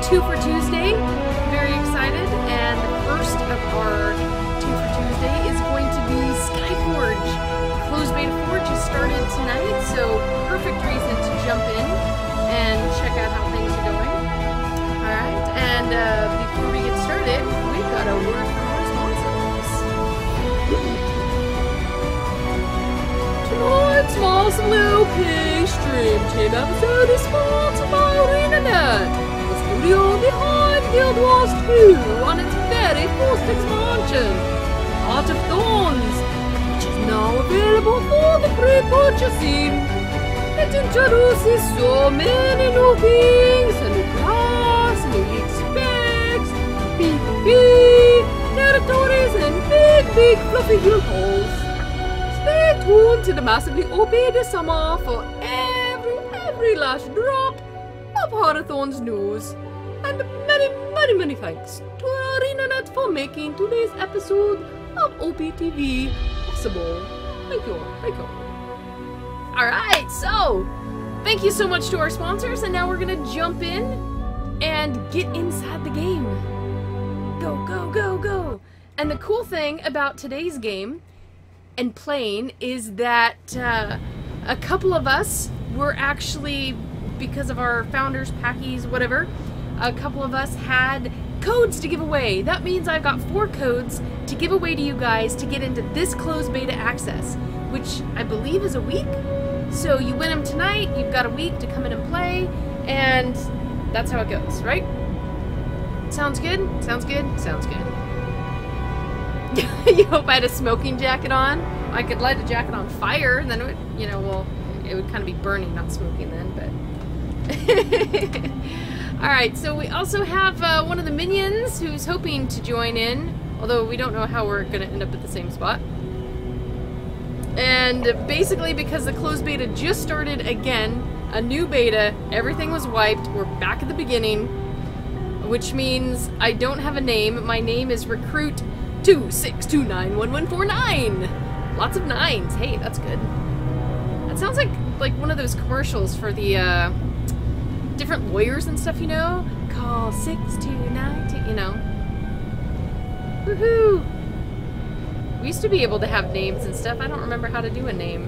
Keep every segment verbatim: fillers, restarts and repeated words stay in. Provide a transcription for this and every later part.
Two for Tuesday. Very excited. And the first of our Two for Tuesday is going to be Skyforge. Closed Beta four just started tonight, so perfect reason to jump in and check out how things are going. Alright, and uh, before we get started, we've got a word from our sponsors. Tonight's Moss Blue Pig Stream Team episode is sponsored by ArenaNet, the studio behind Guild Wars two on its very first expansion, Heart of Thorns, which is now available for the pre-purchasing. It introduces so many new things, a new class, new league specs, PvP, territories, and big, big fluffy guild halls. Stay tuned to the massively O P this summer for every, every last drop of Hearthorn's news. And many, many, many thanks to ArenaNet for making today's episode of O P T V possible. Thank you, thank you. Alright, so, thank you so much to our sponsors, and now we're gonna jump in and get inside the game. Go, go, go, go! And the cool thing about today's game and playing is that uh, a couple of us were actually, because of our founders, packies, whatever, a couple of us had codes to give away. That means I've got four codes to give away to you guys to get into this closed beta access, which I believe is a week. So you win them tonight, you've got a week to come in and play, and that's how it goes, right? Sounds good? Sounds good? Sounds good. You hope I had a smoking jacket on? I could light a jacket on fire, then it would, you know, well, it would kind of be burning, not smoking then, but... Alright, so we also have uh, one of the minions who's hoping to join in, although we don't know how we're going to end up at the same spot. And basically, because the closed beta just started again, a new beta, everything was wiped, we're back at the beginning, which means I don't have a name. My name is Recruit two six two nine one one four nine. Lots of nines. Hey, that's good. That sounds like like one of those commercials for the uh, different lawyers and stuff, you know? Call six two nine two, you know. Woohoo! We used to be able to have names and stuff. I don't remember how to do a name.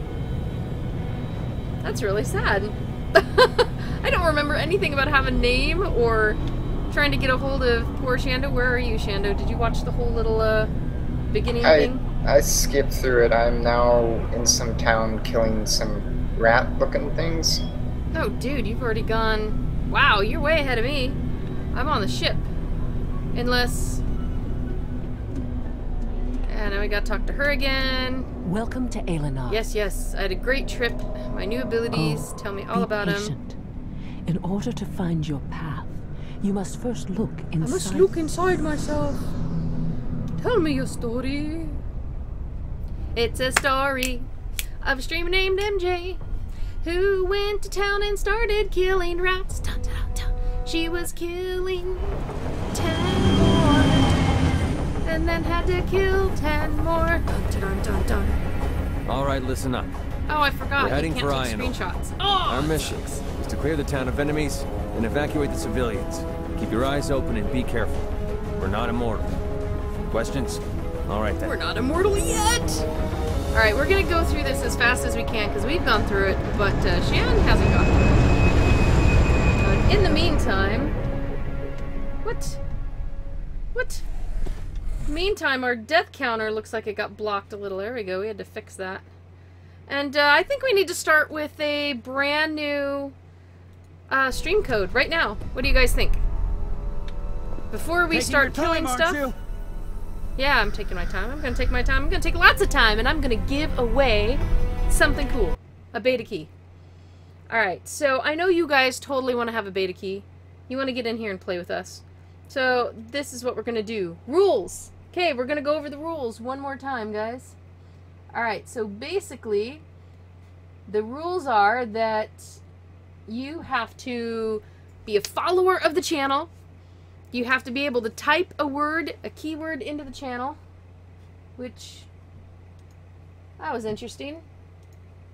That's really sad. I don't remember anything about having a name or trying to get a hold of poor Shando. Where are you, Shando? Did you watch the whole little uh, beginning I, thing? I skipped through it. I'm now in some town killing some rat-looking things. Oh, dude, you've already gone... Wow, you're way ahead of me. I'm on the ship. Unless... And now we gotta talk to her again. Welcome to Aelonar. Yes, yes. I had a great trip. My new abilities. Oh, Tell me all about patient. them. In order to find your path, you must first look inside. I must look inside myself. Tell me your story. It's a story of a streamer named M J who went to town and started killing rats. Dun, dun, dun. She was killing ten more, and then had to kill ten more. Dun, dun, dun, dun. All right, listen up. Oh, I forgot. We're heading you can't for take Ionel. screenshots. Oh, Our mission is to clear the town of enemies and evacuate the civilians. Keep your eyes open and be careful. We're not immortal. Questions? All right then. We're not immortal yet. All right, we're gonna go through this as fast as we can because we've gone through it, but uh, Shan hasn't gone through it. Uh, in the meantime, what? What? Meantime, our death counter looks like it got blocked a little. There we go. We had to fix that. And uh, I think we need to start with a brand new uh, stream code right now. What do you guys think? Before we Taking start your time, killing aren't stuff. you? Yeah, I'm taking my time. I'm gonna take my time. I'm gonna take lots of time, and I'm gonna give away something cool. A beta key. Alright, so I know you guys totally want to have a beta key. You want to get in here and play with us. So, this is what we're gonna do. Rules! Okay, we're gonna go over the rules one more time, guys. Alright, so basically, the rules are that you have to be a follower of the channel. You have to be able to type a word, a keyword into the channel, which, that was interesting.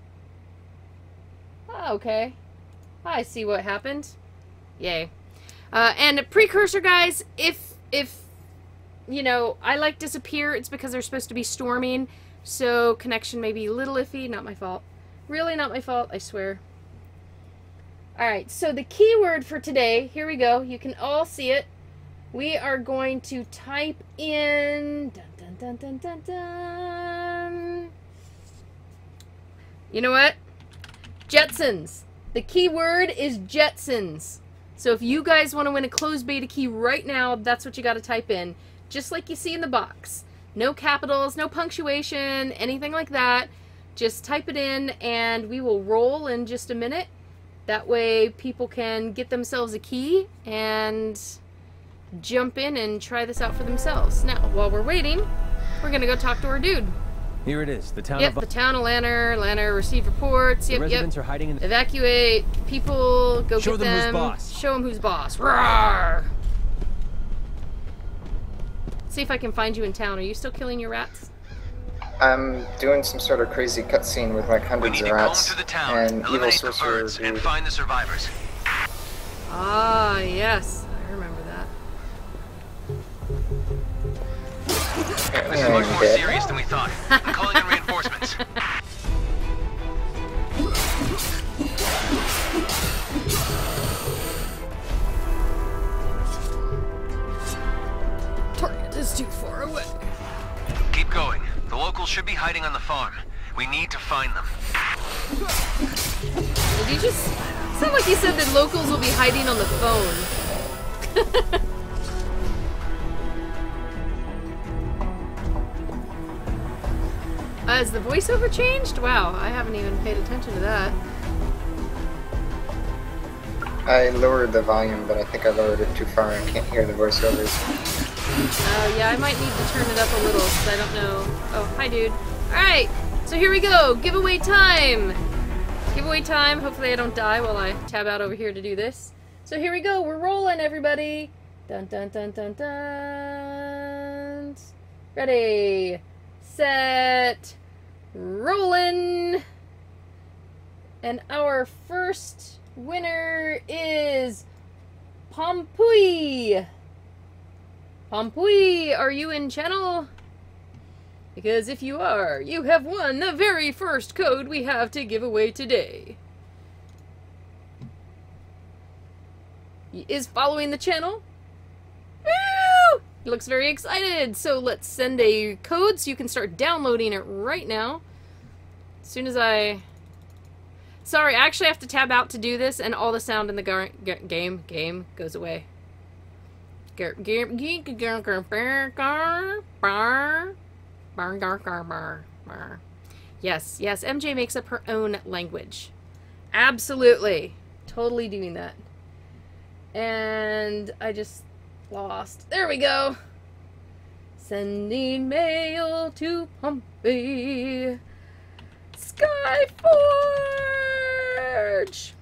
Oh, okay. I see what happened. Yay. Uh, and precursor, guys, if, if, you know, I like disappear, it's because they're supposed to be storming, so connection may be a little iffy. Not my fault. Really not my fault, I swear. Alright, so the keyword for today, here we go. You can all see it. We are going to type in... Dun, dun, dun, dun, dun, dun. You know what? Jetsons. The keyword is Jetsons. So if you guys want to win a closed beta key right now, that's what you got to type in. Just like you see in the box. No capitals, no punctuation, anything like that. Just type it in and we will roll in just a minute. That way people can get themselves a key and jump in and try this out for themselves. Now, while we're waiting, we're going to go talk to our dude. Here it is, the town Yep, of... the town of Lanner. Lanner, receive reports. Yep, the residents yep. are hiding in the... Evacuate people. Go Show get them them. who's boss. Show them who's boss. Roar! See if I can find you in town. Are you still killing your rats? I'm doing some sort of crazy cutscene with like We hundreds need of to comb rats through the town, and evil eliminate the sorcerers. birds, and find the survivors. Ah, yes. I remember that. This is much more serious than we thought. I'm calling in reinforcements. Target is too far away. Keep going. The locals should be hiding on the farm. We need to find them. Did you just... Sound like you said that locals will be hiding on the phone. Uh, has the voiceover changed? Wow, I haven't even paid attention to that. I lowered the volume, but I think I lowered it too far. I can't hear the voiceovers. Oh, yeah, I might need to turn it up a little, because I don't know. Oh, hi, dude. Alright, so here we go. Giveaway time. Giveaway time. Hopefully I don't die while I tab out over here to do this. So here we go. We're rolling, everybody. Dun, dun, dun, dun, dun. Ready. Set. Rolling. And our first winner is Pompui. Pompui, are you in channel? Because if you are, you have won the very first code we have to give away today. He is following the channel. Woo! He looks very excited. So let's send a code so you can start downloading it right now. As soon as I... Sorry, I actually have to tab out to do this, and all the sound in the gar game game goes away. Yes, yes, M J makes up her own language. Absolutely. Totally doing that. And I just lost. There we go. Sending mail to Pompey. Skyforge!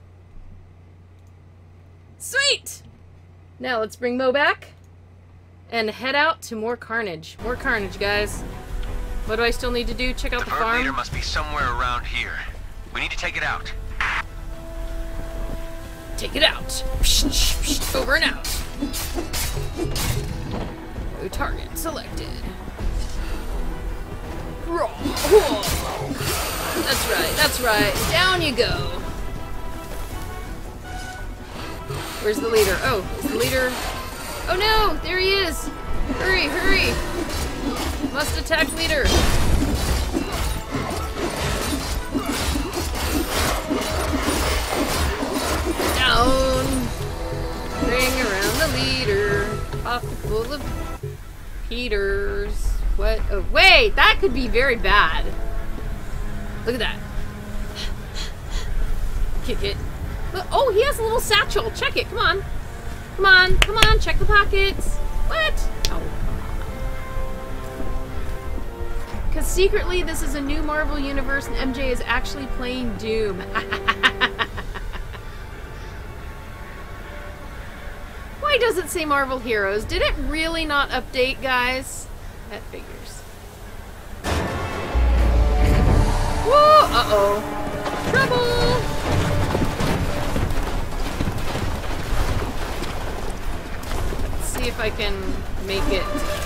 Sweet! Now let's bring Mo back and head out to more carnage. More carnage, guys. What do I still need to do? Check out the, The bird farm? leader must be somewhere around here. We need to take it out. Take it out. Over and out. No target selected. That's right, that's right. Down you go. Where's the leader? Oh, is the leader... Oh no! There he is! Hurry, hurry! Must attack leader. Down! Ring around the leader. Pocket full of Peters. What? Oh, wait! That could be very bad. Look at that. Kick it. Look, oh, he has a little satchel. Check it. Come on. Come on. Come on. Check the pockets. What? Oh. Because secretly, this is a new Marvel universe, and M J is actually playing Doom. Why does it say Marvel Heroes? Did it really not update, guys? That figures. Whoa! Uh-oh. Trouble! if I can make it.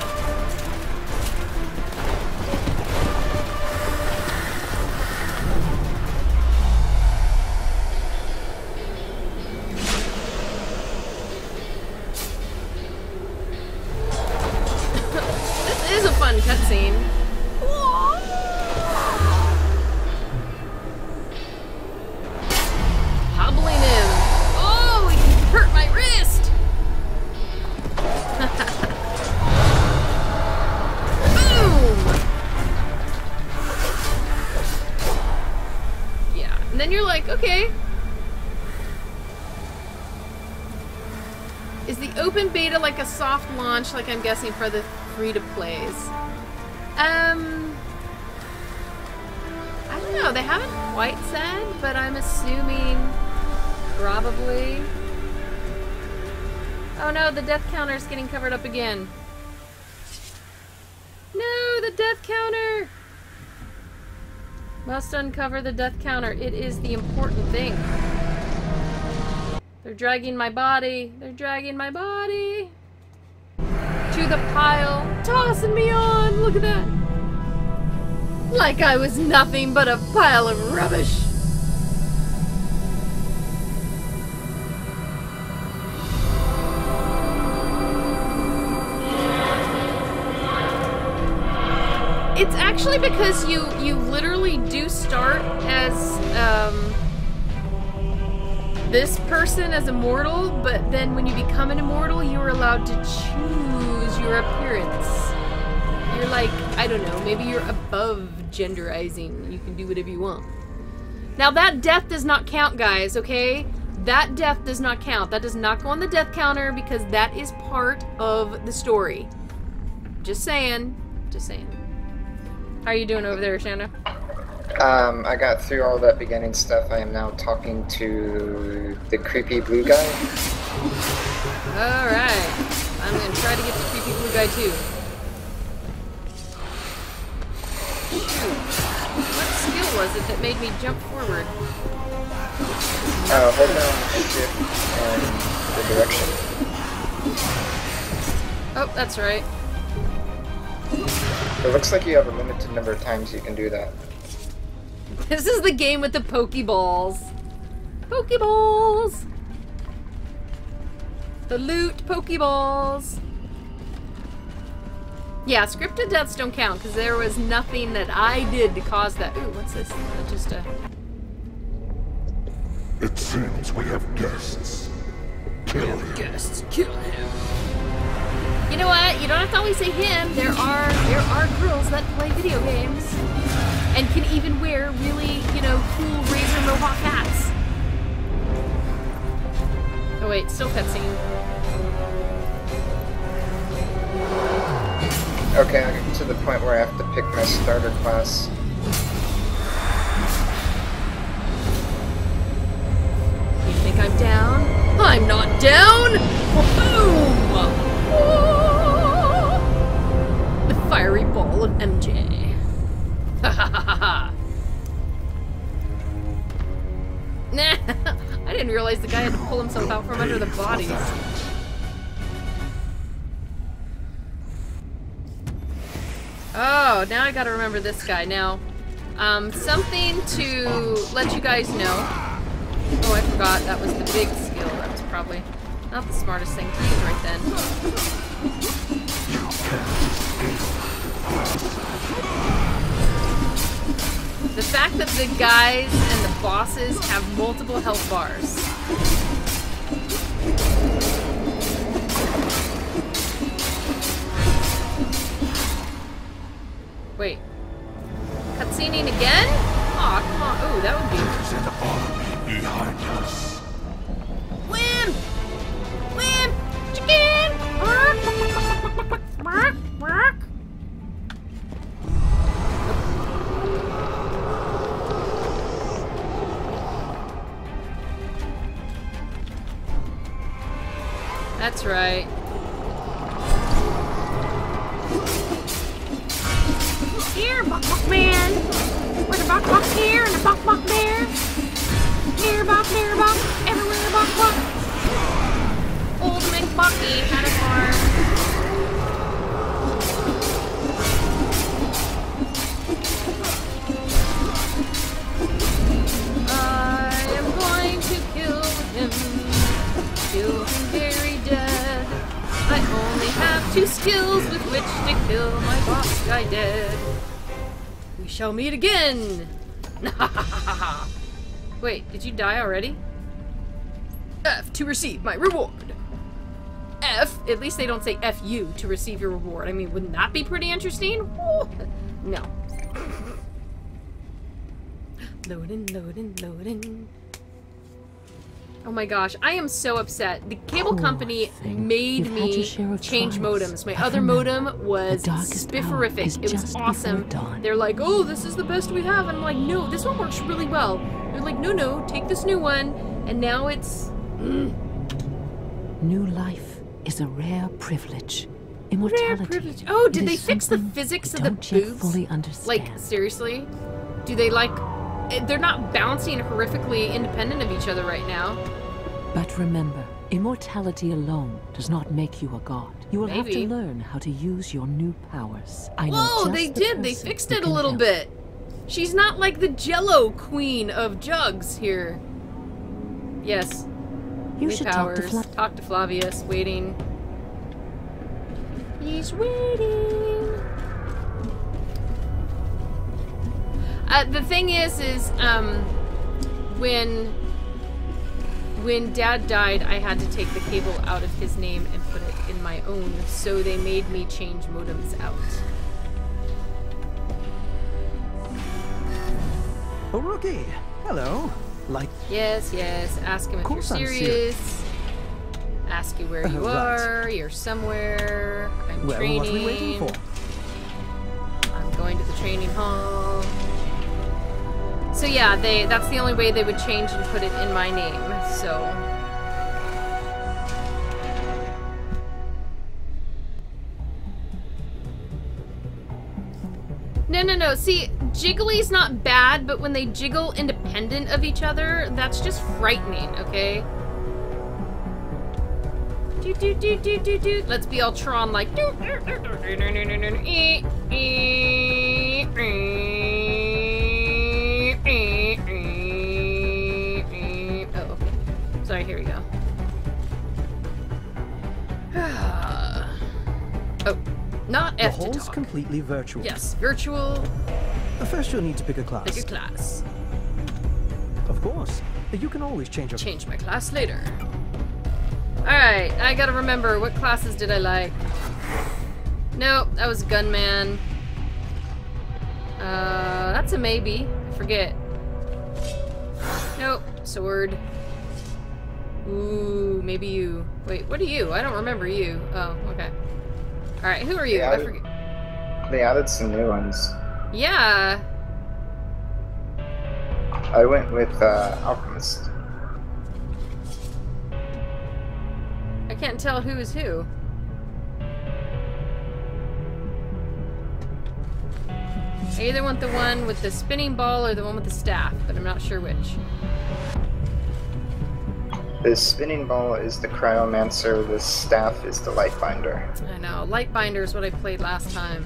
This is a fun cutscene. Hobbling him. Oh, he hurt my wrist. Boom. Yeah, and then you're like, okay. Is the open beta like a soft launch, like I'm guessing for the free-to-plays? Um, I don't know. They haven't quite said, but I'm assuming probably. Oh no, the death counter's getting covered up again. No, the death counter! Must uncover the death counter. It is the important thing. They're dragging my body. They're dragging my body. To the pile. Tossing me on. Look at that. Like I was nothing but a pile of rubbish. It's actually because you, you literally do start as, um... this person as immortal, but then when you become an immortal, you are allowed to choose your appearance. You're like, I don't know, maybe you're above genderizing. You can do whatever you want. Now that death does not count, guys, okay? That death does not count. That does not go on the death counter because that is part of the story. Just saying. Just saying. How are you doing over there, Shanda? Um, I got through all that beginning stuff. I am now talking to the creepy blue guy. Alright. I'm gonna try to get the creepy blue guy too. What skill was it that made me jump forward? Uh, hold down shift and the direction. Oh, that's right. It looks like you have a limited number of times you can do that. This is the game with the Pokeballs. Pokeballs! The loot Pokeballs. Yeah, scripted deaths don't count because there was nothing that I did to cause that. Ooh, what's this? Uh, just a... It seems we have guests. Kill him. Guests, kill him. You know what? You don't have to always say him. There are there are girls that play video games and can even wear really, you know, cool razor mohawk hats. Oh wait, still cutscene. Okay, I get to the point where I have to pick my starter class. You think I'm down? I'm not down! Boom! Oh! The fiery ball of M J. Ha ha ha ha! Nah, I didn't realize the guy had to pull himself out from under the bodies. Oh, now I gotta remember this guy. Now, um, something to let you guys know. Oh, I forgot. That was the big skill. That was probably not the smartest thing to use right then. The fact that the guys and the bosses have multiple health bars. Wait. Cutscening again? Aw, oh, come on. Ooh, that would be... There's an army behind us. Wham! Wham! Chicken! Bark! Bark! That's right. Here, Buck Buck Man! Where's the Buck Buck here and the Buck Buck there? Here, Buck, there, Buck, everywhere, Buck Buck. Old McBucky had a farm. two skills with which to kill my boss guy dead. We shall meet again. Wait, did you die already? F to receive my reward. F, at least they don't say F you to receive your reward. I mean, wouldn't that be pretty interesting? Ooh. No. Loading, loading, loading. Oh my gosh, I am so upset. The cable Poor company thing. made You've had your me share of change trials. modems. My But other remember, modem was the darkest hour is spifferific. It was just before awesome. dawn. They're like, oh, this is the best we have. And I'm like, no, this one works really well. They're like, no, no, take this new one. And now it's... Mm. New life is a rare privilege. Immortality. Rare privilege. Oh, did It they is fix the something physics we of the don't yet boobs? fully understand. Like, seriously? Do they like... They're not bouncing horrifically independent of each other right now. But remember, immortality alone does not make you a god. You will have Maybe. to learn how to use your new powers. I know Whoa, just they the did. They person fixed who it a can little help. bit. She's not like the Jello queen of jugs here. Yes. You New should powers. talk to Fla- Talk to Flavius. Waiting. He's waiting. Uh, the thing is, is um, when when Dad died, I had to take the cable out of his name and put it in my own. So they made me change modems out. Oh, Rookie! Hello. Like, Yes, yes. Ask him if you're course I'm serious. serious. Ask you where Uh, you right. are. You're somewhere. I'm well, training. what are we waiting for? I'm going to the training hall. So yeah, they that's the only way they would change and put it in my name. So No, no, no. See, Jiggly's not bad, but when they jiggle independent of each other, that's just frightening, okay? Do, do, do, do, do, do. Let's be all Tron like. Do, do, do, do, do, do, do, do, do, ee, ee, ee, ee, ee, ee. Oh, okay. Sorry, here we go. Oh, not The F to hall's talk. completely virtual. Yes, virtual, First, you'll need to pick a class. pick a class. Of course. You can always change your Change my class later. Alright, I gotta remember, what classes did I like? Nope, that was Gunman. Uh, that's a maybe. I forget. Nope, Sword. Ooh, maybe you. Wait, what are you? I don't remember you. Oh, okay. Alright, who are you? Yeah, I I- forget. They added some new ones. Yeah. I went with uh, Alchemist. I can't tell who is who. I either want the one with the spinning ball or the one with the staff, but I'm not sure which. The spinning ball is the Cryomancer, the staff is the Lightbinder. I know. Lightbinder is what I played last time.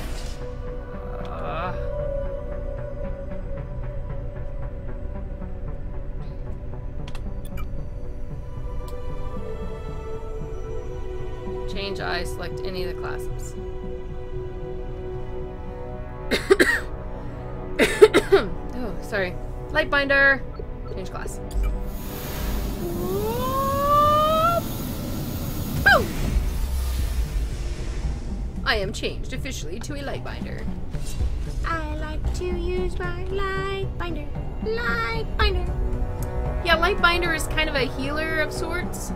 Uh, change I, select any of the classes. Oh, sorry. Lightbinder! Change class. Boom! I am changed officially to a Lightbinder. I like to use my Lightbinder. Lightbinder. Yeah, Lightbinder is kind of a healer of sorts.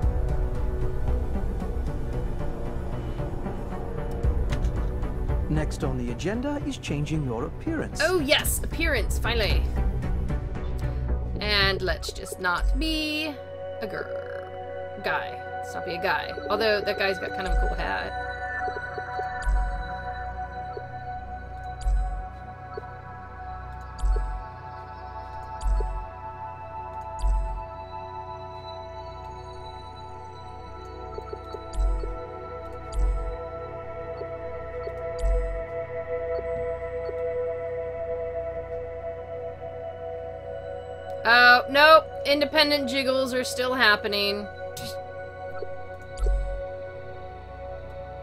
Next on the agenda is changing your appearance. Oh yes, appearance, finally. And let's just not be a girl. Guy. Let's not be a guy. Although that guy's got kind of a cool hat. Oh, nope. Independent jiggles are still happening.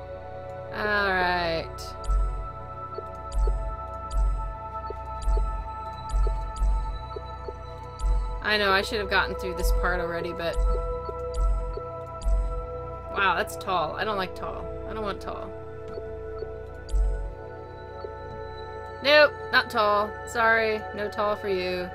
I know, I should have gotten through this part already, but... Wow, that's tall. I don't like tall. I don't want tall. Nope, not tall. Sorry, no tall for you.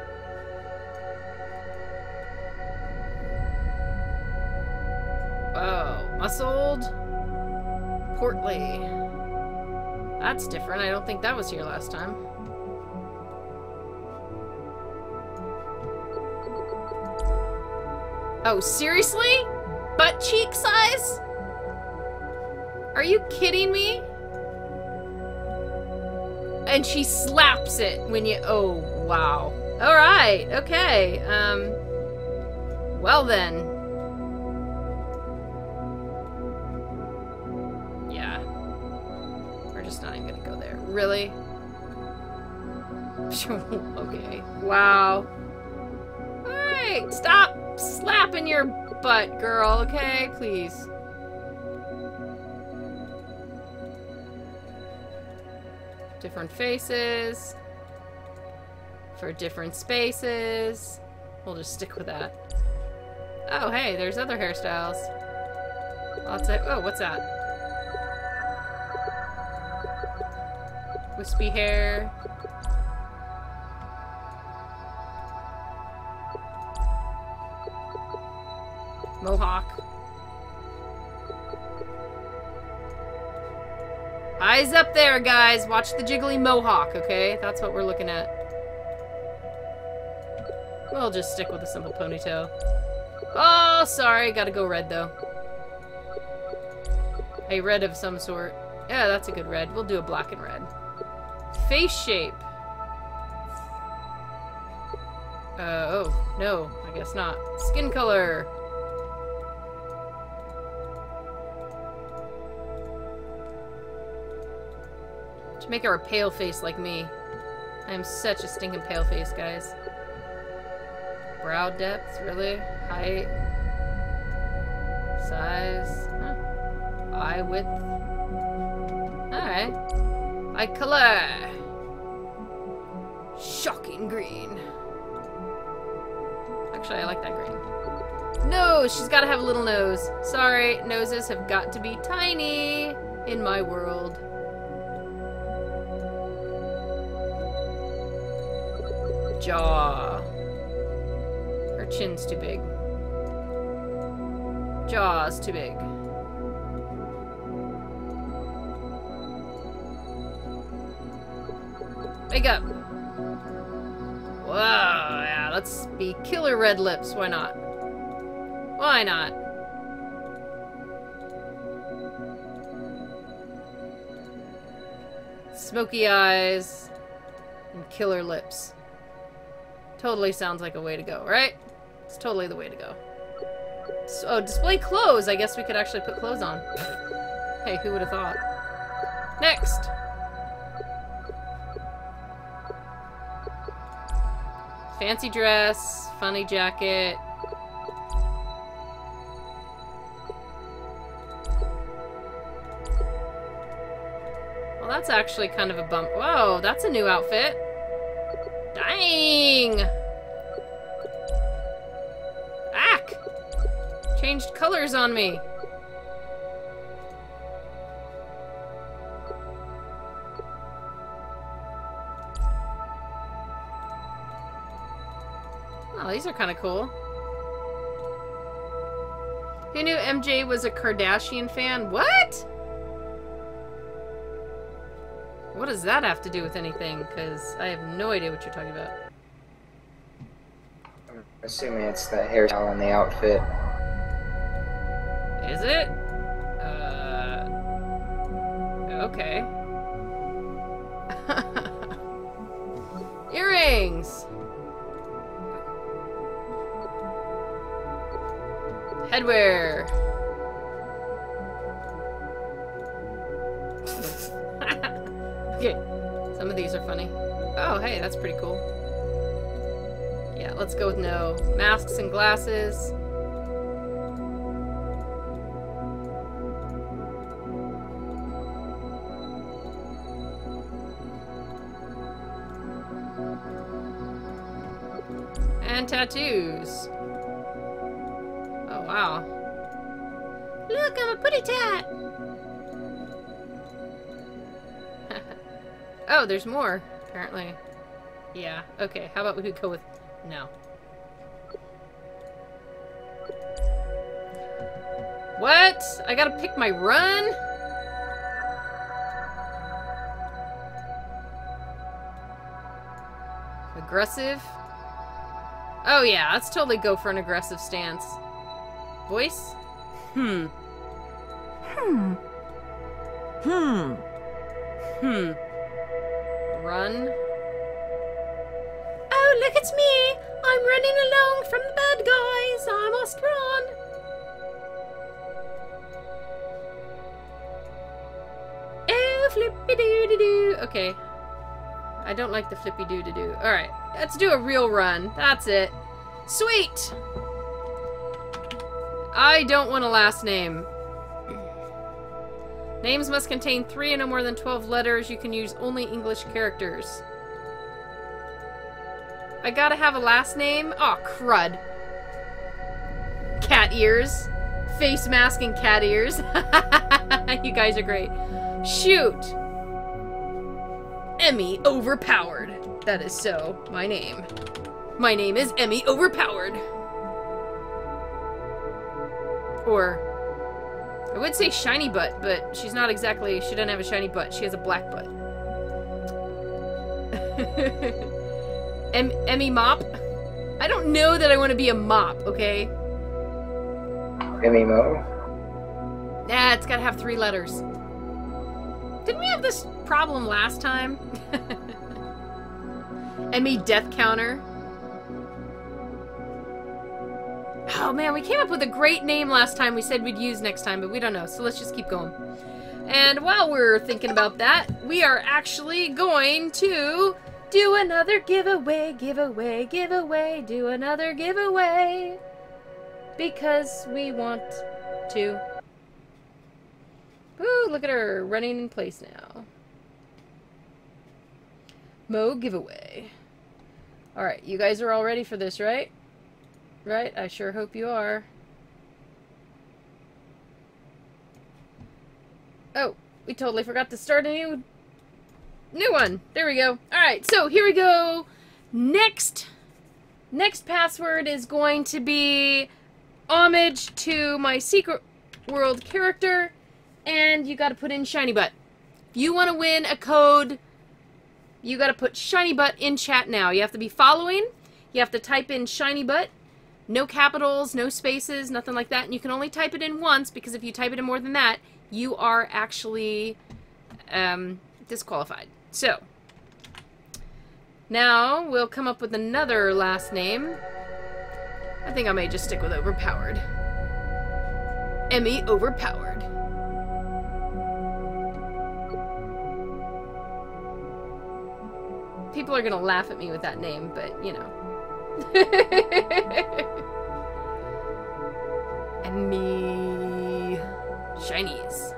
Whoa, muscled? Portly. That's different. I don't think that was here last time. Oh, seriously? Butt cheek size? Are you kidding me? And she slaps it when you... Oh, wow. Alright, okay. Um, well then. Yeah. We're just not even gonna go there. Really? Okay. Wow. Alright, stop slapping your butt, girl, okay? Please. Different faces. For different spaces. We'll just stick with that. Oh, hey, there's other hairstyles. Lots of... Oh, what's that? Wispy hair. Mohawk. Eyes up there, guys. Watch the jiggly mohawk, okay? That's what we're looking at. We'll just stick with a simple ponytail. Oh, sorry. Gotta go red, though. A red of some sort. Yeah, that's a good red. We'll do a black and red. Face shape. Uh, oh, no. I guess not. Skin color. Make her a pale face like me. I am such a stinking pale face, guys. Brow depth, really? Height. Size. Huh. Eye width. Alright. Eye color. Shocking green. Actually, I like that green. Nose! She's gotta have a little nose. Sorry, noses have got to be tiny in my world. Jaw. Her chin's too big. Jaw's too big. Makeup. Whoa, yeah, let's be killer red lips. Why not? Why not? Smoky eyes and killer lips. Totally sounds like a way to go, right? It's totally the way to go. So, oh, display clothes. I guess we could actually put clothes on. Hey, who would have thought? Next. Fancy dress, funny jacket. Well, that's actually kind of a bump. Whoa, that's a new outfit. Dang! Ack! Changed colors on me. Oh, these are kind of cool. Who knew M J was a Kardashian fan? What? What does that have to do with anything? Because I have no idea what you're talking about. I'm assuming it's the hairstyle and the outfit. Is it? Uh... Okay. Earrings! Headwear! Okay, some of these are funny. Oh, hey, that's pretty cool. Yeah, let's go with no. Masks and glasses. And tattoos. Oh, wow. Look, I'm a putty tat! Oh, there's more, apparently. Yeah, okay. How about we could go with... No. What? I gotta pick my run? Aggressive? Oh yeah, let's totally go for an aggressive stance. Voice? Hmm. Hmm. Hmm. Hmm. Run? Oh, look, it's me! I'm running along from the bad guys! I must run! Oh, flippy-doo-doo-doo! Okay. I don't like the flippy-doo-doo-doo. Alright, let's do a real run. That's it. Sweet! I don't want a last name. Names must contain three and no more than twelve letters. You can use only English characters. I gotta have a last name? Aw, oh, crud. Cat ears. Face mask and cat ears. You guys are great. Shoot. Emmy Overpowered. That is so my name. My name is Emmy Overpowered. Or... I would say shiny butt, but she's not exactly, she doesn't have a shiny butt. She has a black butt. em Emmy Mop? I don't know that I want to be a mop, okay? Emmy Mo? Nah, it's gotta have three letters. Didn't we have this problem last time? Emmy Death Counter. Oh man, we came up with a great name last time we said we'd use next time, but we don't know, so let's just keep going. And while we're thinking about that, we are actually going to do another giveaway, giveaway, giveaway, do another giveaway. Because we want to. Ooh, look at her running in place now. Mo giveaway. Alright, you guys are all ready for this, right? Right? I sure hope you are. Oh, we totally forgot to start a new, new one. There we go. Alright, so here we go. Next, next password is going to be homage to my Secret World character, and you gotta put in Shiny Butt. If you want to win a code, you gotta put Shiny Butt in chat now. You have to be following. You have to type in Shiny Butt. No capitals, no spaces, nothing like that. And you can only type it in once, because if you type it in more than that, you are actually um, disqualified. So, now we'll come up with another last name. I think I may just stick with Overpowered. Emmy Overpowered. People are gonna laugh at me with that name, but, you know. Emmy Shinies.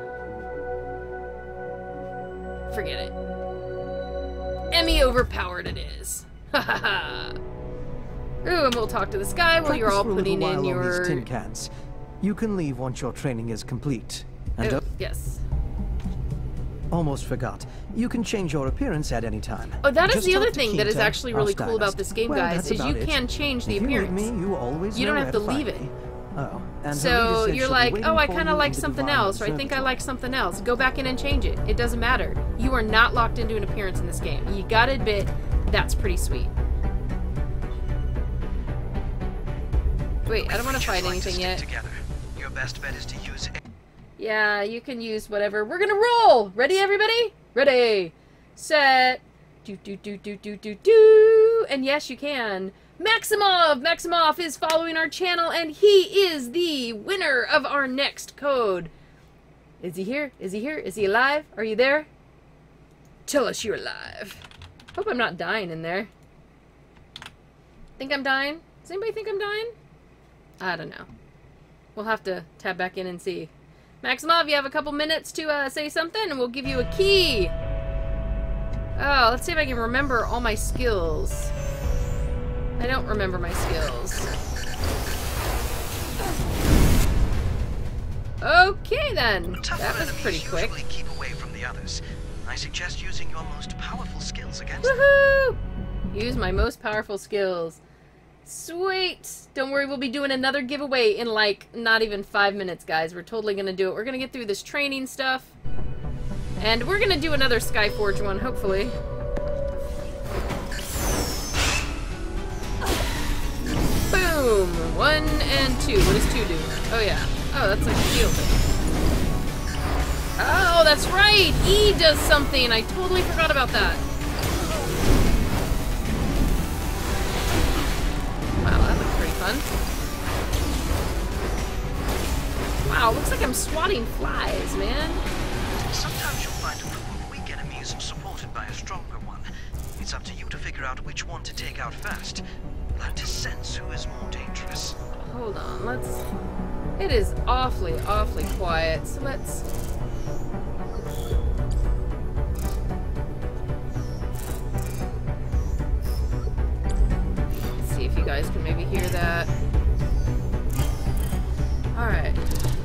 Forget it. Emmy Overpowered it is. Ha ha ha. Ooh, and we'll talk to this guy while Practice you're all for a putting little in while on your... these tin cans. You can leave once your training is complete. And Oh, uh, yes. almost forgot. You can change your appearance at any time. Oh, that is Just the talk other to thing that is Keita, actually our really cool about stylist. this game, Well, guys, that's is you about it. can change the If you need appearance. me, you always You don't know have where to leave find it. me. Oh, and So Helene said you're she'll be like, waiting oh, I for kind you of like in the something Divine else, or I think I Observatory. like something else. Go back in and change it. It doesn't matter. You are not locked into an appearance in this game. You gotta admit, that's pretty sweet. Wait, I don't want to fight anything yet. Together. Your best bet is to use it. Yeah, you can use whatever. We're gonna roll! Ready, everybody? Ready, set, do do do do do do do, and yes, you can. Maximov! Maximov is following our channel, and he is the winner of our next code. Is he here? Is he here? Is he alive? Are you there? Tell us you're alive. Hope I'm not dying in there. Think I'm dying? Does anybody think I'm dying? I don't know. We'll have to tab back in and see. Maximov, you have a couple minutes to uh, say something, and we'll give you a key. Oh, let's see if I can remember all my skills. I don't remember my skills. Okay then. That was pretty quick. Usually keep away from the others. I suggest using your most powerful skills against them. Woohoo! Use my most powerful skills. Sweet! Don't worry, we'll be doing another giveaway in like not even five minutes, guys. We're totally gonna do it. We're gonna get through this training stuff. And we're gonna do another Skyforge one, hopefully. Boom! One and two. What does two do? Oh yeah. Oh, that's like a shield thing. Oh, that's right! E does something! I totally forgot about that. Wow, that looks pretty fun. Wow, looks like I'm swatting flies, man. Sometimes you'll find a group of weak enemies supported by a stronger one. It's up to you to figure out which one to take out first. Learn to sense who is more dangerous. Hold on, let's... It is awfully, awfully quiet, so let's... Let's see if you guys can maybe hear that. Alright.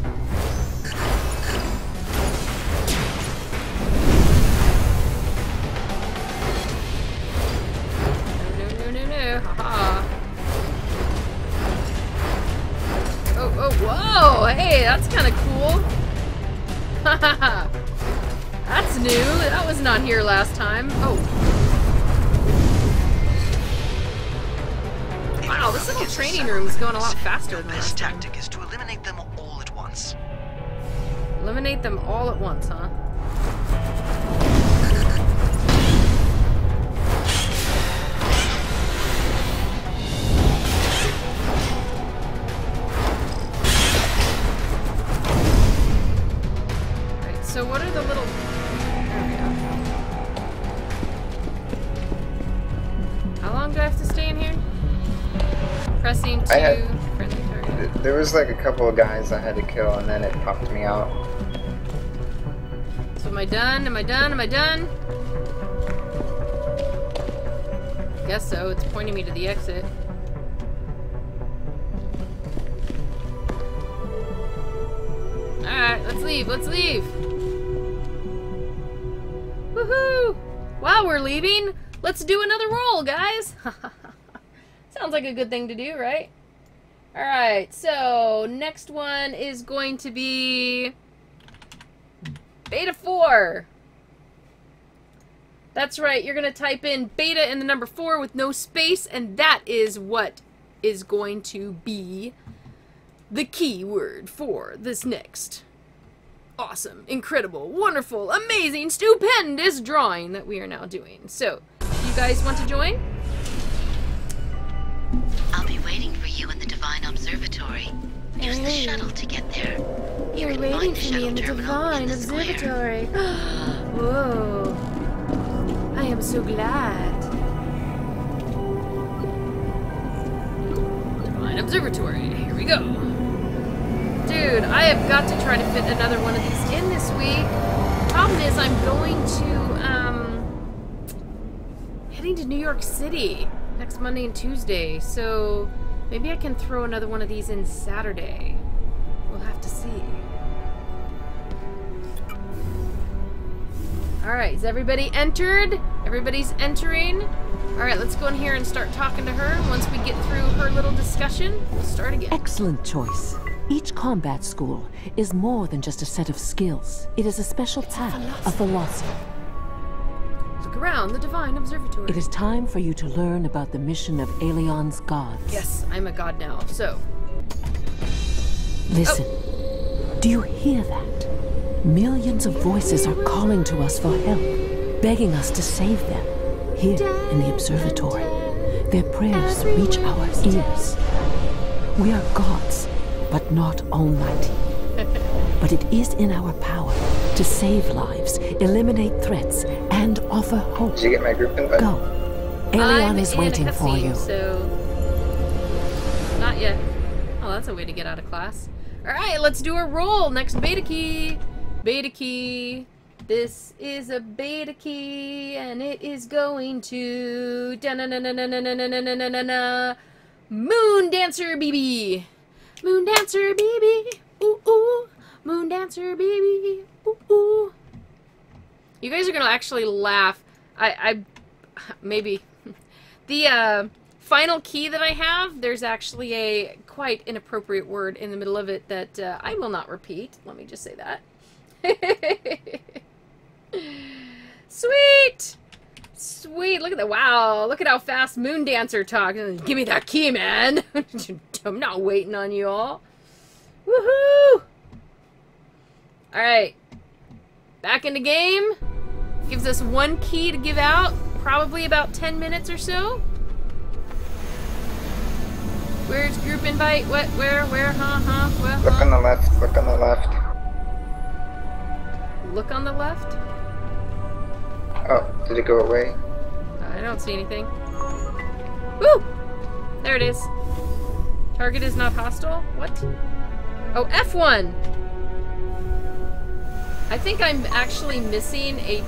No, no, no, no, no. Haha. Oh, oh, whoa! Hey, that's kind of cool. Haha. That's new. That was not here last time. Oh. Wow, this little training room is going a lot faster than last time. The best tactic is to eliminate them all at once. Eliminate them all at once, huh? Right, so what are the little... There we go. How long do I have to stay in here? Pressing to had, friendly target. There was like a couple of guys I had to kill, and then it popped me out. So am I done? Am I done? Am I done? Guess so. It's pointing me to the exit. Alright, let's leave. Let's leave. Woohoo! While we're leaving, let's do another roll, guys. Sounds like a good thing to do, right? Alright, so next one is going to be Beta four. That's right, you're going to type in beta and the number four with no space, and that is what is going to be the keyword for this next awesome, incredible, wonderful, amazing, stupendous drawing that we are now doing. So, you guys want to join? I'll be waiting for you in the Divine Observatory. Use the shuttle to get there. You're waiting for me in the Divine Observatory. Whoa. I am so glad. Divine Observatory. Here we go. Dude, I have got to try to fit another one of these in this week. Problem is, I'm going to, um... heading to New York City next Monday and Tuesday, so maybe I can throw another one of these in Saturday. We'll have to see. Alright, is everybody entered? Everybody's entering. Alright, let's go in here and start talking to her. Once we get through her little discussion, we'll start again. Excellent choice. Each combat school is more than just a set of skills. It is a special path, a philosophy. Look around the Divine Observatory. It is time for you to learn about the mission of Aelion's gods. Yes, I'm a god now, so... Listen. Oh. Do you hear that? Millions of voices are calling to us for help, begging us to save them. Here in the observatory, their prayers reach our ears. We are gods, but not almighty. But it is in our power to save lives, eliminate threats, and offer hope. Did you get my group invite? Go. Aelion is waiting for scene, you. So... Not yet. Oh, that's a way to get out of class. Alright, let's do a roll. Next beta key. Beta key. This is a beta key, and it is going to da na na na na na na na na na na na Moon Dancer B B. Moon Dancer B B. Ooh ooh. Moon Dancer B B. Ooh ooh. You guys are gonna actually laugh. I I maybe the uh, final key that I have. There's actually a quite inappropriate word in the middle of it that uh, I will not repeat. Let me just say that. Sweet! Sweet! Look at that. Wow. Look at how fast Moon Dancer talks. Give me that key, man. I'm not waiting on you all. Woohoo! Alright. Back in the game. Gives us one key to give out. Probably about ten minutes or so. Where's group invite? What? Where? Where? Huh? Huh? What? Look huh? on the left. Look on the left. Look on the left? Oh, did it go away? I don't see anything. Woo! There it is. Target is not hostile? What? Oh, F one! I think I'm actually missing a...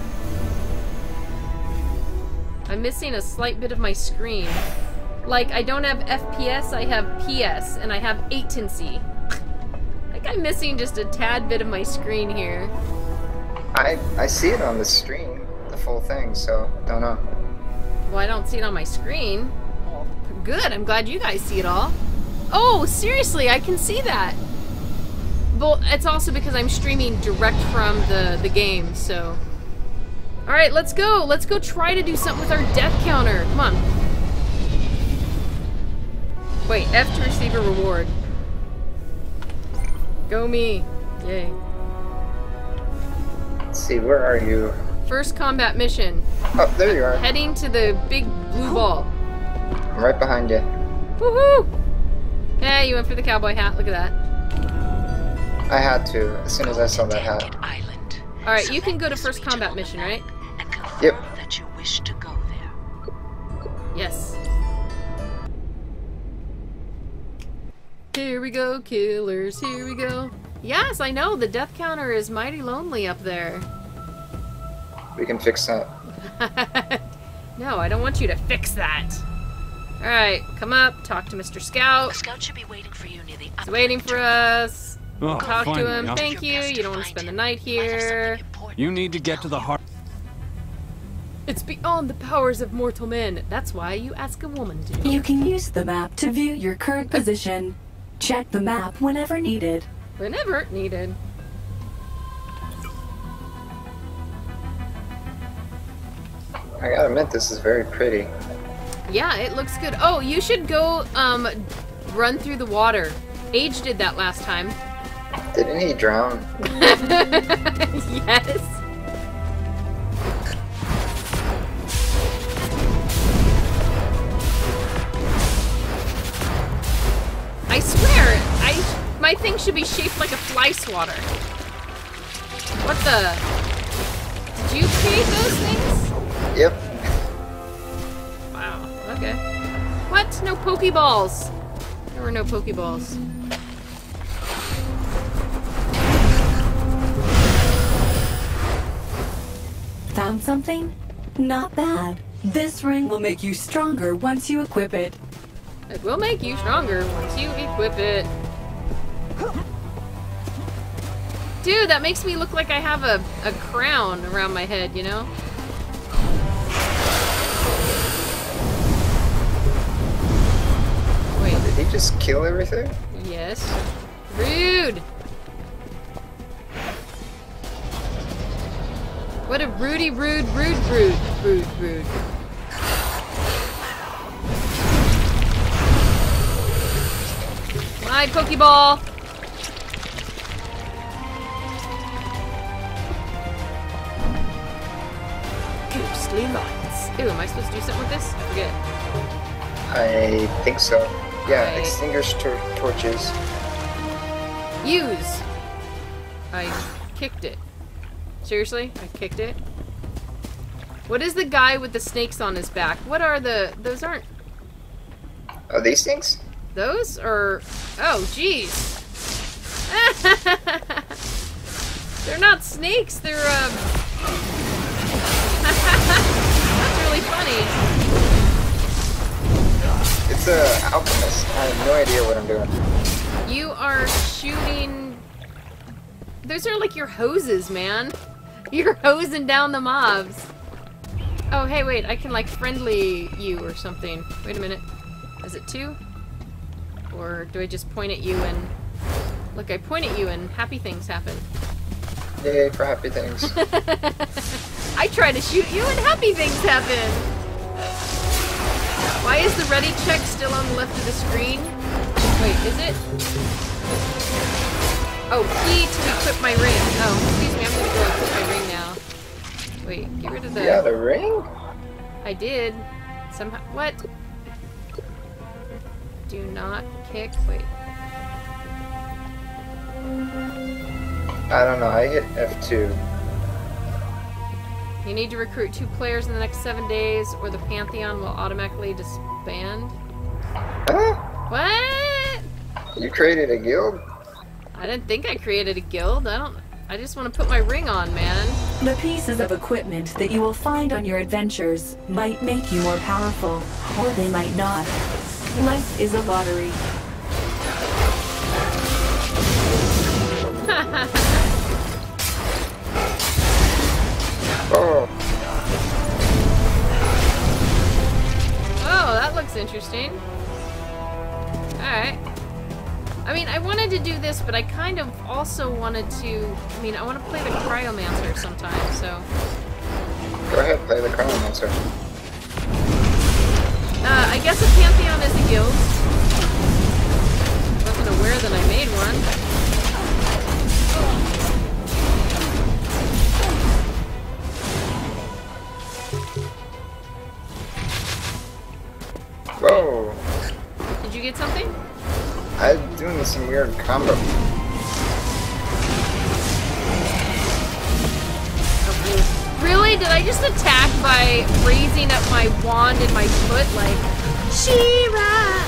I'm missing a slight bit of my screen. Like, I don't have F P S, I have P S, and I have latency. I think I'm missing just a tad bit of my screen here. I I see it on the stream, the full thing, so don't know. Well, I don't see it on my screen. Oh, good, I'm glad you guys see it all. Oh, seriously, I can see that. Well, it's also because I'm streaming direct from the, the game, so... Alright, let's go. Let's go try to do something with our death counter. Come on. Wait, F to receive a reward. Go me. Yay. Let's see, where are you? First combat mission. Oh, there you are. Heading to the big blue ball. I'm right behind you. Woohoo! Hey, you went for the cowboy hat. Look at that. I had to, as soon as I saw that hat. Alright, you can go to first combat mission, right? Yep. That you wish to go there. Yes. Here we go, killers. Here we go. Yes, I know. The death counter is mighty lonely up there. We can fix that. No, I don't want you to fix that. Alright, come up, talk to Mister Scout. A scout should be waiting for you near the He's waiting for us. Oh, talk finally, to him. huh? Thank you. You don't want to spend the night here. You need to get to the heart. It's beyond the powers of mortal men. That's why you ask a woman to. You can use the map to view your current position. Check the map whenever needed. Whenever needed. I gotta admit, this is very pretty. Yeah, it looks good. Oh, you should go um, run through the water. Age did that last time. Didn't he drown? Yes. I swear, I my thing should be shaped like a fly swatter. What the? Did you create those things? Yep. Wow. Okay. What? No Pokeballs. There were no Pokeballs. Found something? Not bad. This ring will make you stronger once you equip it. It will make you stronger once you equip it. Dude, that makes me look like I have a, a crown around my head, you know? Wait. Did he just kill everything? Yes. Rude! What a rudy, rude, rude, rude, rude, rude. My Pokeball! Ghostly lights. Ooh, am I supposed to do something with this? I forget. I think so. Yeah, Right. extinguish tor torches. Use! I kicked it. Seriously? I kicked it? What is the guy with the snakes on his back? What are the... Those aren't... Oh, these things? Those? Or... Oh, jeez. They're not snakes, they're, um... That's really funny. It's a alchemist. I have no idea what I'm doing. You are shooting... Those are like your hoses, man. You're hosing down the mobs. Oh, hey, wait, I can, like, friendly you or something. Wait a minute. Is it two? Or do I just point at you and... Look, I point at you and happy things happen. Yay for happy things. I try to shoot you and happy things happen! Why is the ready check still on the left of the screen? Wait, is it? Oh, key to equip my ring. Oh, excuse me, I'm gonna go equip my ring now. Wait, get rid of the... Yeah, the ring? I did. Somehow... What? Do not kick. Wait. I don't know, I hit F two. You need to recruit two players in the next seven days, or the Pantheon will automatically disband. Huh? What? You created a guild? I didn't think I created a guild. I don't... I just want to put my ring on, man. The pieces of equipment that you will find on your adventures might make you more powerful, or they might not. Life is a lottery. Oh. Oh, that looks interesting. Alright. I mean, I wanted to do this, but I kind of also wanted to... I mean, I want to play the Cryomancer sometime, so... Go ahead, play the Cryomancer. Uh, I guess a Pantheon is a guild. Wasn't aware that I made one. Whoa. Did you get something? I'm doing some weird combo. Really? Did I just attack by raising up my wand and my foot like She-Ra?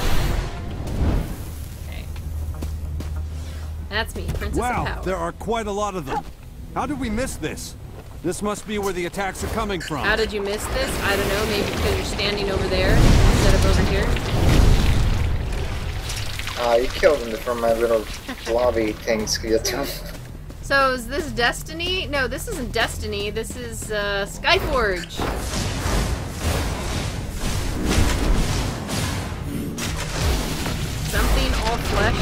Okay. That's me, Princess wow, of Power. There are quite a lot of them. How did we miss this? This must be where the attacks are coming from. How did you miss this? I don't know, maybe because you're standing over there instead of over here. Ah, uh, you killed him from my little blobby thing skeleton. So is this Destiny? No, this isn't Destiny. This is uh, Skyforge. Something all flesh.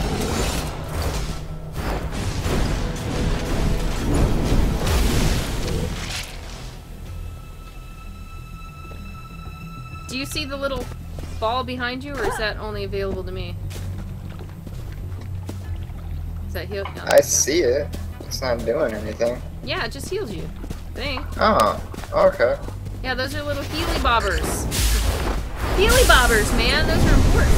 Do you see the little ball behind you, or is that only available to me? Is that healed? No. I see it. It's not doing anything. Yeah, it just heals you. I think. Oh, okay. Yeah, those are little Healy bobbers. Healy bobbers, man. Those are important.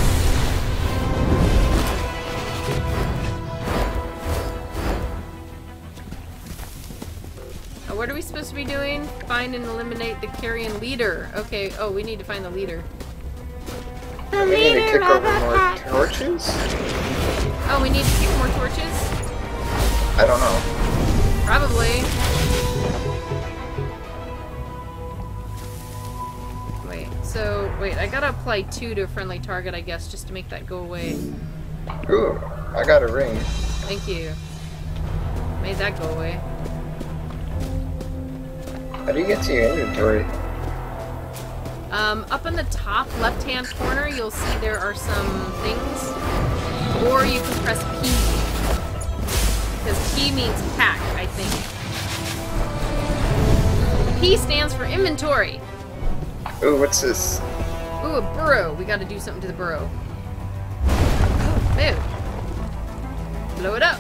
Oh, what are we supposed to be doing? Find and eliminate the carrion leader. Okay. Oh, we need to find the leader. The we leader need to kick over more torches? Oh, we need to kick more torches? I don't know. Probably. Wait, so, wait, I gotta apply two to a friendly target, I guess, just to make that go away. Ooh, I got a ring. Thank you. Made that go away. How do you get to your inventory? Um, up in the top left-hand corner, you'll see there are some things. Or you can press P. Because P means pack, I think. P stands for inventory. Ooh, what's this? Ooh, a burrow. We gotta do something to the burrow. Move. Blow it up.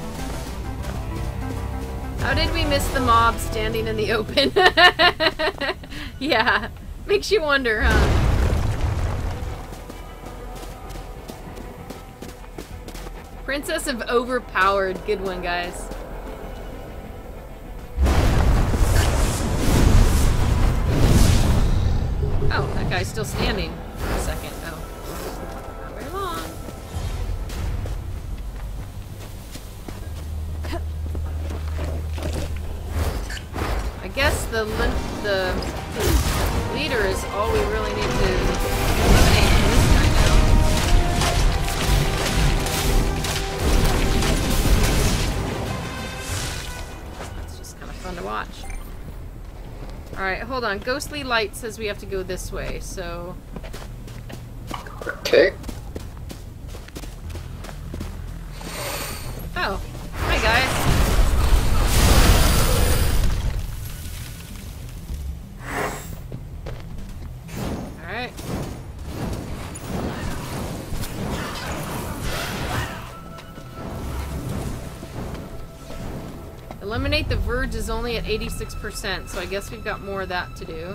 How did we miss the mob standing in the open? Yeah. Makes you wonder, huh? Princess of Overpowered. Good one, guys. Oh, that guy's still standing for a second. Oh. Not very long. the the leader is all we really need to eliminate from this guy now. That's just kind of fun to watch. Alright, hold on. Ghostly Light says we have to go this way, so... Okay. Oh. Hi, guys. Alright. Eliminate the Verge is only at eighty-six percent, so I guess we've got more of that to do.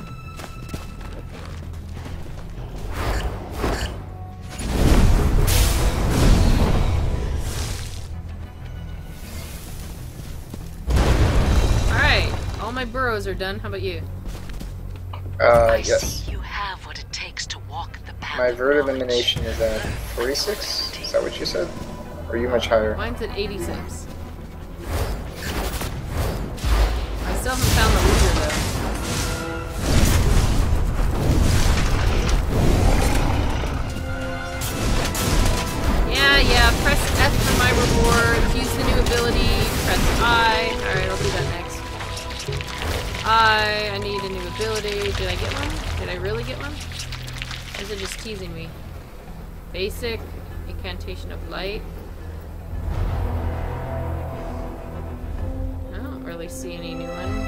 Alright, all my burrows are done. How about you? Uh, yes. You have what it takes to walk the path. My Vert elimination is at forty-six? Is that what you said? Or are you much higher? Mine's at eighty-six. I still haven't found the leader, though. Yeah, yeah, press F for my rewards, use the new ability, press I. Alright, I'll do that next. I, I need a new ability. Did I get one? Did I really get one? Or is it just teasing me? Basic, Incantation of Light. I don't really see any new one.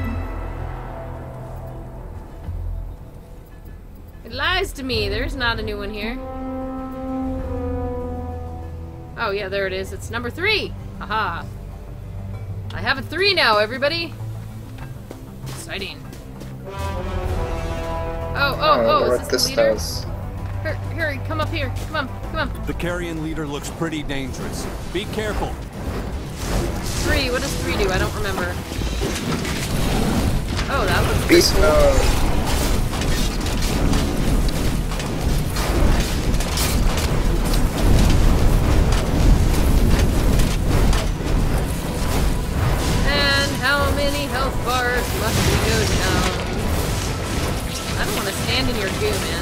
It lies to me. There's not a new one here. Oh, yeah, there it is. It's number three. Haha. I have a three now, everybody. Exciting. Oh, oh, oh, is what this this the leader? does. Hur hurry, come up here. Come on, come on. The carrion leader looks pretty dangerous. Be careful. Three, what does three do? I don't remember. Oh, that was Beast cool. mode. And how many health bars must we go down? I don't want to stand in your goo, man.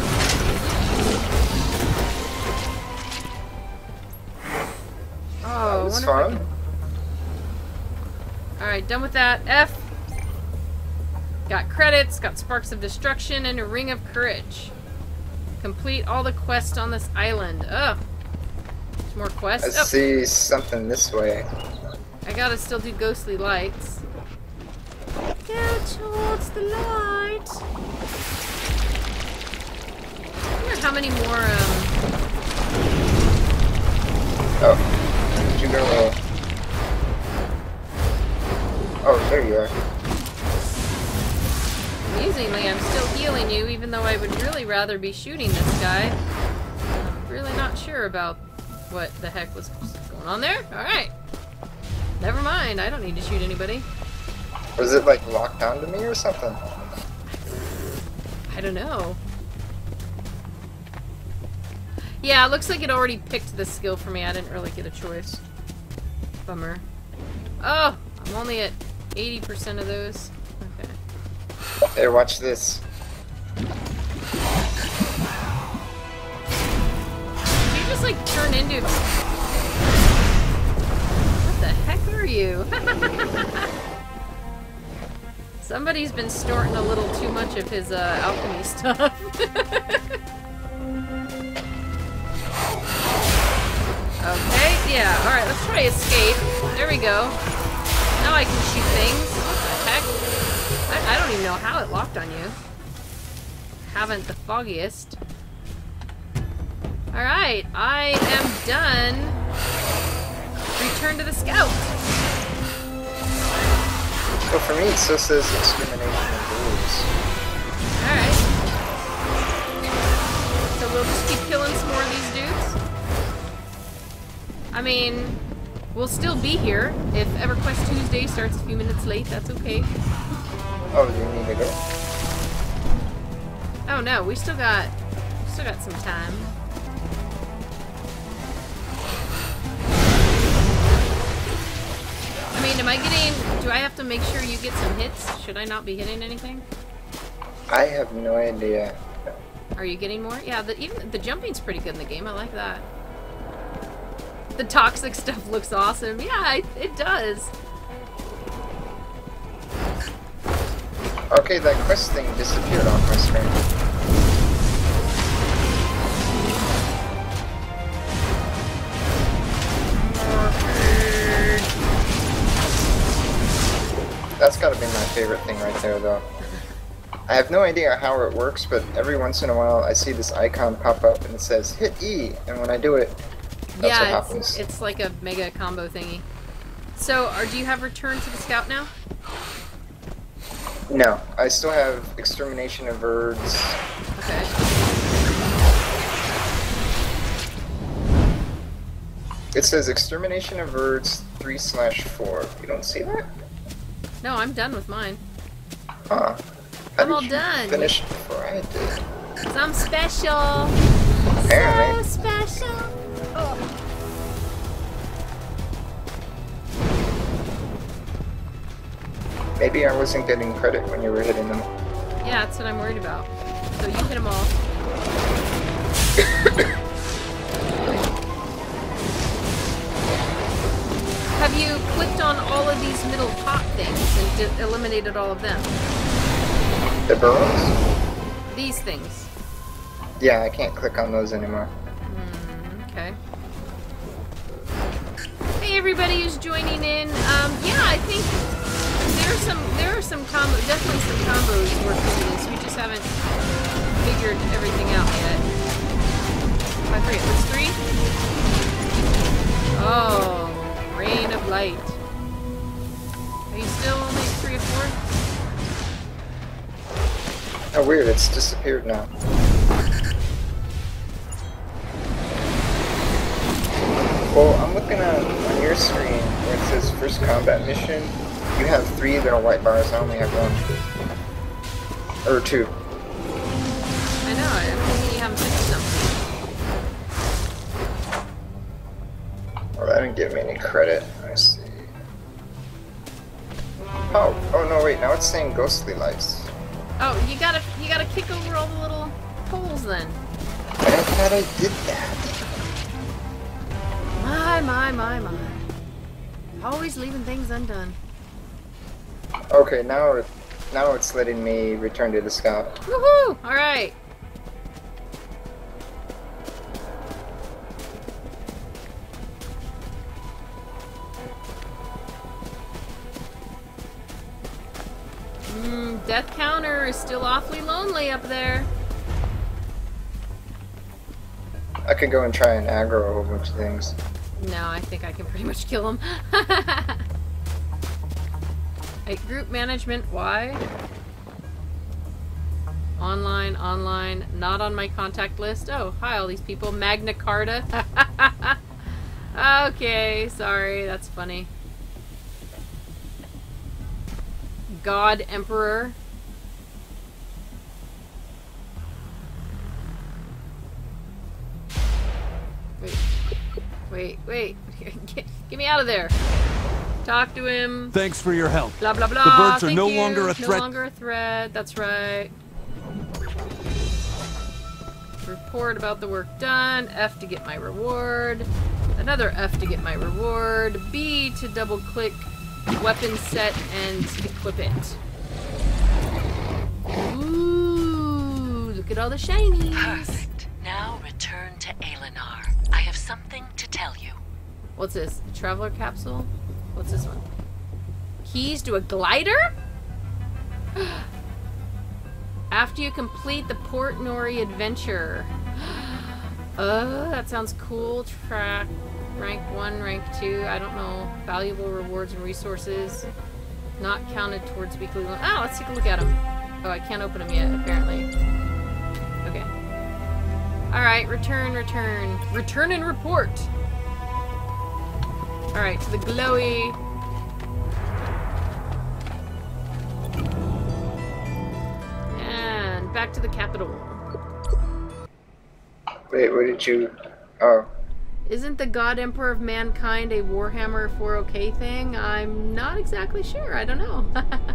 Oh, That was I wonder if I fun. can... Alright, done with that. F. Got credits, got Sparks of Destruction, and a Ring of Courage. Complete all the quests on this island. Ugh. There's more I quests. Oh, see something this way. I gotta still do Ghostly Lights. Go towards the light. I wonder how many more, um... Oh. Did you go... Uh... Oh, there you are. Amusingly, I'm still healing you, even though I would really rather be shooting this guy. I'm really not sure about what the heck was going on there. Alright. Never mind, I don't need to shoot anybody. Was it like locked onto me or something? I don't know. Yeah, it looks like it already picked the skill for me. I didn't really get a choice. Bummer. Oh, I'm only at eighty percent of those. Okay. Here, watch this. Did you just like turn into... What the heck are you? Somebody's been snorting a little too much of his uh, alchemy stuff. Okay, yeah, alright, let's try escape. There we go. Now I can shoot things. What the heck? I, I don't even know how it locked on you. Haven't the foggiest. Alright, I am done. Return to the scout. Well, for me, it still says extermination of wolves. Alright. So we'll just keep killing some more of these dudes? I mean, we'll still be here. If EverQuest Tuesday starts a few minutes late, that's okay. Oh, do you need to go? Oh no, we still got, we still got some time. I mean, am I getting... Do I have to make sure you get some hits? Should I not be hitting anything? I have no idea. Are you getting more? Yeah, the, even the jumping's pretty good in the game. I like that. The toxic stuff looks awesome. Yeah, it, it does. Okay, that quest thing disappeared off my screen. That's gotta be my favorite thing right there, though. I have no idea how it works, but every once in a while I see this icon pop up and it says hit E, and when I do it, that's yeah, what happens. It's, it's like a mega combo thingy. So, are, do you have Return to the Scout now? No, I still have Extermination of Birds. Okay. It says Extermination of Birds three slash four. You don't see that? No, I'm done with mine. Huh. I'm all done. Finished before I did. Cause I'm special. Apparently. So special. Oh. Maybe I wasn't getting credit when you were hitting them. Yeah, that's what I'm worried about. So you hit them all. Have you clicked on all of these middle pot things and eliminated all of them? The burrows? These things. Yeah, I can't click on those anymore. Mm, okay. Hey, everybody who's joining in. Um, yeah, I think there are some, there are some combo, definitely some combos working in this. We just haven't figured everything out yet. I forget, what's three? Oh, Rain of Light. Are you still only three or four? Oh, weird, it's disappeared now. Well, I'm looking at on your screen where it says first combat mission. You have three little white bars, I only have one. Or two. I know, I'm thinking you haven't fixed something. Well, that didn't give me any credit. I see. Oh, oh no, wait, now it's saying ghostly lights. Oh, you gotta, you gotta kick over all the little holes then. I thought I did that. My, my, my, my. Always leaving things undone. Okay, now, it, now it's letting me return to the scout. Woohoo! Alright. Mm, death counter is still awfully lonely up there. I could go and try and aggro a whole bunch of things. No, I think I can pretty much kill him. Hey, group management, why? Online, online, not on my contact list. Oh, hi all these people. Magna Carta. Okay, sorry, that's funny. God Emperor. Wait, wait, wait. Get, get me out of there. Talk to him. Thanks for your help. Blah, blah, blah. The birds are Thank no you. longer a threat. No longer a threat. That's right. Report about the work done. F to get my reward. Another F to get my reward. B to double click weapon set and equip it. Ooh, look at all the shinies. Perfect. Now return to Aelenar. I have something to tell you. What's this? A traveler capsule? What's this one? Keys to a glider? After you complete the Port Nori adventure. Uh, that sounds cool. Track rank one, rank two. I don't know. Valuable rewards and resources. Not counted towards weekly. Oh, let's take a look at them. Oh, I can't open them yet, apparently. Okay. Alright, return, return. Return and report. Alright, to the glowy. And back to the capital. Wait, what did you... Oh. Isn't the God Emperor of Mankind a Warhammer four K thing? I'm not exactly sure. I don't know.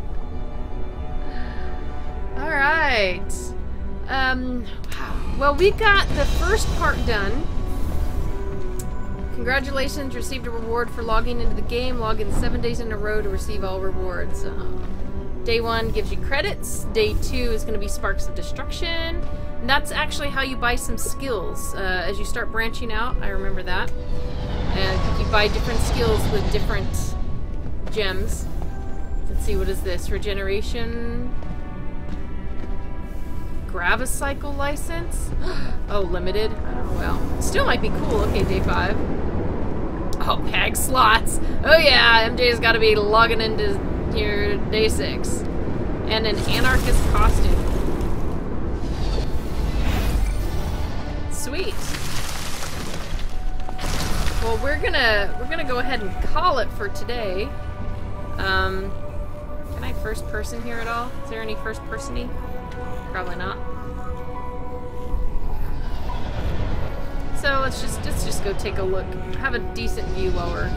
Alright. Um, wow. Well, we got the first part done. Congratulations, received a reward for logging into the game. Log in seven days in a row to receive all rewards. Uh, day one gives you credits. Day two is going to be Sparks of Destruction. And that's actually how you buy some skills. Uh, as you start branching out, I remember that. And you buy different skills with different gems. Let's see, what is this? Regeneration. Gravicycle license? Oh, limited? Oh, well. Still might be cool. Okay, day five. Oh, peg slots. Oh yeah, M J's gotta be logging into here day six. And an anarchist costume. Sweet. Well, we're gonna we're gonna go ahead and call it for today. Um, can I first person here at all? Is there any first person-y? Probably not. So let's just let's just go take a look. Have a decent view while we're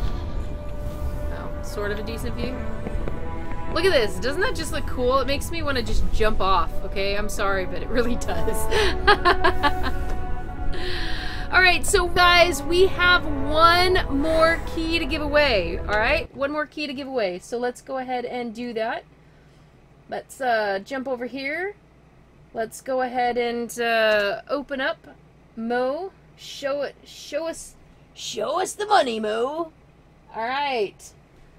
oh, sort of a decent view. Look at this. Doesn't that just look cool? It makes me want to just jump off. Okay, I'm sorry, but it really does. Alright, so guys, we have one more key to give away. Alright, one more key to give away. So let's go ahead and do that. Let's uh, jump over here. Let's go ahead and uh, open up Mo. Show it. Show us. Show us the money, Mo. All right.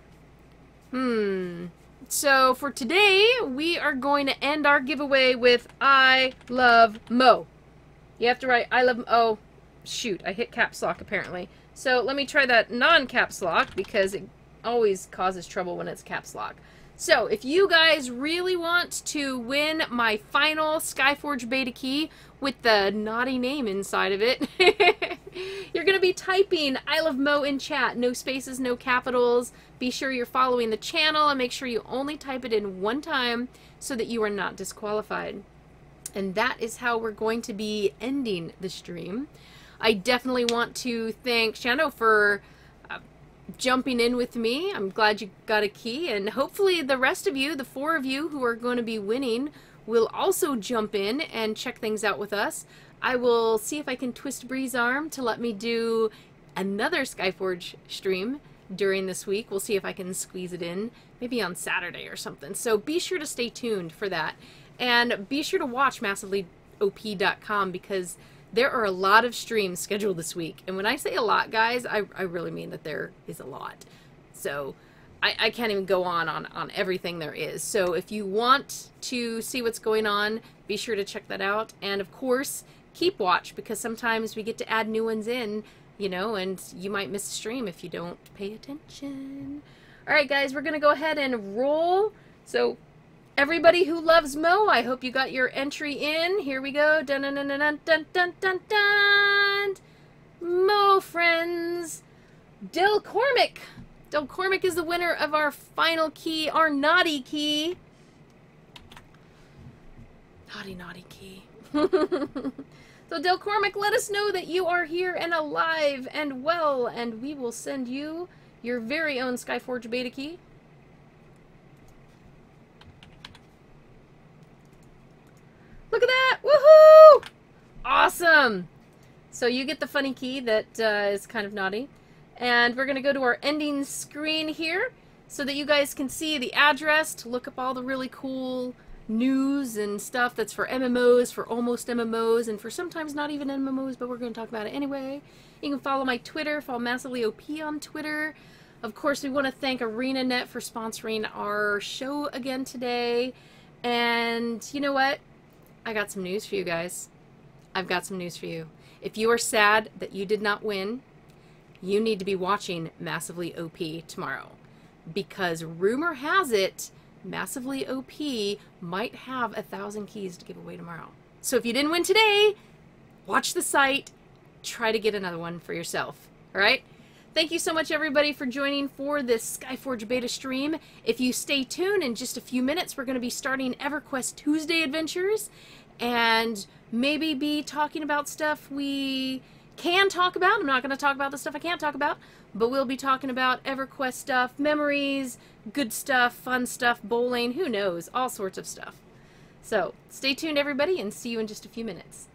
Hmm. So for today, we are going to end our giveaway with I love Mo. You have to write I love. Oh, shoot! I hit caps lock apparently. So let me try that non-caps lock because it always causes trouble when it's caps lock. So, if you guys really want to win my final Skyforge beta key with the naughty name inside of it, you're going to be typing I love Mo in chat. No spaces, no capitals. Be sure you're following the channel and make sure you only type it in one time so that you are not disqualified. And that is how we're going to be ending the stream. I definitely want to thank Shando for jumping in with me. I'm glad you got a key, and hopefully the rest of you, the four of you who are going to be winning, will also jump in and check things out with us. I will see if I can twist Bree's arm to let me do another Skyforge stream during this week. We'll see if I can squeeze it in, maybe on Saturday or something. So be sure to stay tuned for that, and be sure to watch massively O P dot com because there are a lot of streams scheduled this week. And when I say a lot, guys, I, I really mean that there is a lot. So I, I can't even go on, on on everything there is. So if you want to see what's going on, be sure to check that out. And of course, keep watch because sometimes we get to add new ones in, you know, and you might miss a stream if you don't pay attention. All right, guys, we're going to go ahead and roll. So everybody who loves Mo, I hope you got your entry in. Here we go. Dun dun dun dun dun dun dun dun. Mo friends. Del Cormac. Del Cormac is the winner of our final key, our naughty key. Naughty, naughty key. So Del Cormac, let us know that you are here and alive and well, and we will send you your very own Skyforge beta key. Look at that! Woohoo! Awesome! So you get the funny key that uh, is kind of naughty. And we're going to go to our ending screen here so that you guys can see the address to look up all the really cool news and stuff that's for M M Os, for almost M M Os, and for sometimes not even M M Os, but we're going to talk about it anyway. You can follow my Twitter, follow Massively O P on Twitter. Of course, we want to thank ArenaNet for sponsoring our show again today. And you know what? I got some news for you guys. I've got some news for you. If you are sad that you did not win, you need to be watching Massively O P tomorrow. Because rumor has it, Massively O P might have a thousand keys to give away tomorrow. So if you didn't win today, watch the site, try to get another one for yourself. All right? Thank you so much, everybody, for joining for this Skyforge beta stream. If you stay tuned, in just a few minutes, we're going to be starting EverQuest Tuesday Adventures and maybe be talking about stuff we can talk about. I'm not going to talk about the stuff I can't talk about, but we'll be talking about EverQuest stuff, memories, good stuff, fun stuff, bowling, who knows, all sorts of stuff. So, stay tuned everybody, and see you in just a few minutes.